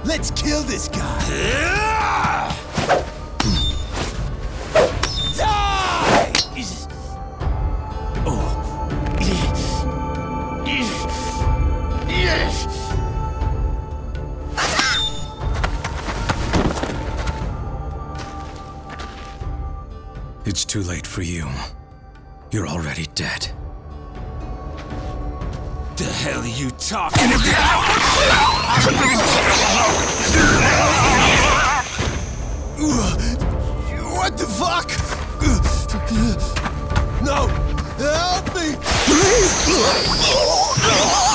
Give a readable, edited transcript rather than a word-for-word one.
Let's kill this guy. Die! Oh. It's too late for you. You're already dead. The hell are you talking about? What the fuck? No! Help me!